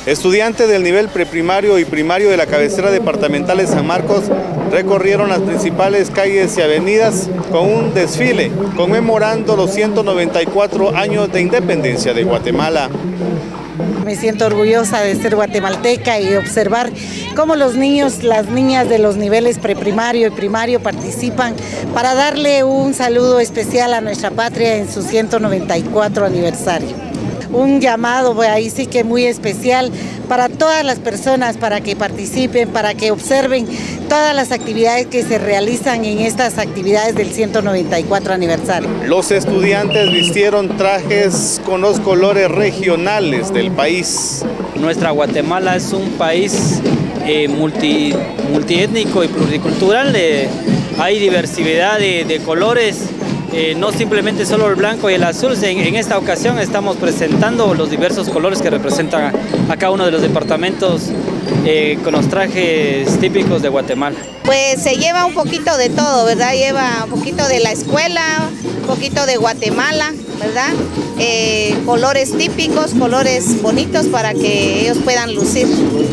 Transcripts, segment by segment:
Estudiantes del nivel preprimario y primario de la cabecera departamental de San Marcos recorrieron las principales calles y avenidas con un desfile conmemorando los 194 años de independencia de Guatemala. Me siento orgullosa de ser guatemalteca y observar cómo los niños, las niñas de los niveles preprimario y primario participan para darle un saludo especial a nuestra patria en su 194 aniversario. Un llamado ahí sí que muy especial para todas las personas, para que participen, para que observen todas las actividades que se realizan en estas actividades del 194 aniversario. Los estudiantes vistieron trajes con los colores regionales del país. Nuestra Guatemala es un país multiétnico y pluricultural. Hay diversidad de colores. No simplemente solo el blanco y el azul. En esta ocasión estamos presentando los diversos colores que representan a cada uno de los departamentos con los trajes típicos de Guatemala. Pues se lleva un poquito de todo, ¿verdad? Lleva un poquito de la escuela, un poquito de Guatemala, ¿verdad? Colores típicos, colores bonitos para que ellos puedan lucir.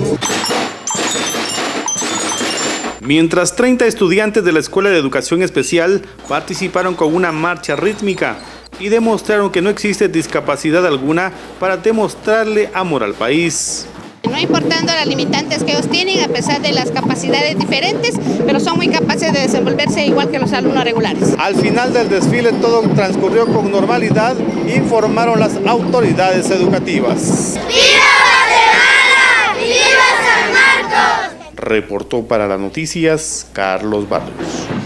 Mientras 30 estudiantes de la Escuela de Educación Especial participaron con una marcha rítmica y demostraron que no existe discapacidad alguna para demostrarle amor al país. No importando las limitantes que ellos tienen, a pesar de las capacidades diferentes, pero son muy capaces de desenvolverse igual que los alumnos regulares. Al final del desfile todo transcurrió con normalidad, informaron las autoridades educativas. ¡Viva Guatemala! ¡Viva San Marcos! Reportó para las noticias Carlos Barrios.